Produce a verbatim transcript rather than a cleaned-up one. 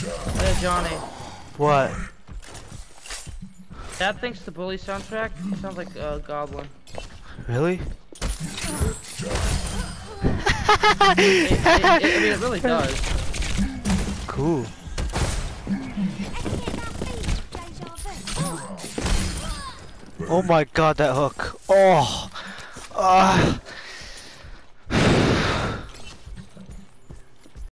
Hey Johnny, What? that thinks the Bully soundtrack sounds like a uh, Goblin. Really? It, it, it, I mean, it really does. Cool. Oh my god, that hook. Oh. Ah.